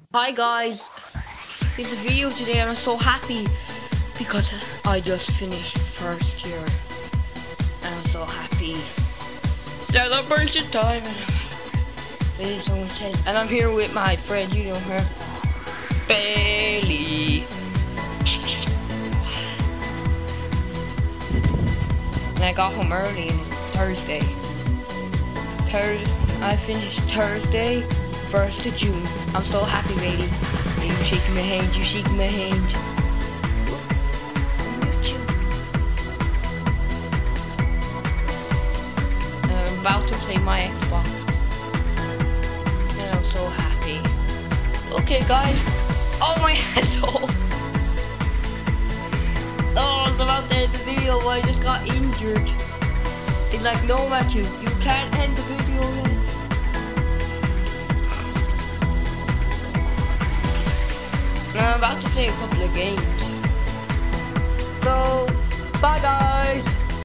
Hi guys, it's a video today and I'm so happy because I just finished first year and I'm so happy. Celebration time and it is so intense. And I'm here with my friend, you know her, Bailey. And I got home early and it's Thursday. I finished Thursday, 1st of June. I'm so happy, baby. You shaking my hand, you shaking my hand. And I'm about to play my Xbox. And I'm so happy. Okay, guys. Oh, my head's off. Oh, I was about to end the video, but I just got injured. It's like, no, Matthew, you can't end the video yet. I'm about to play a couple of games.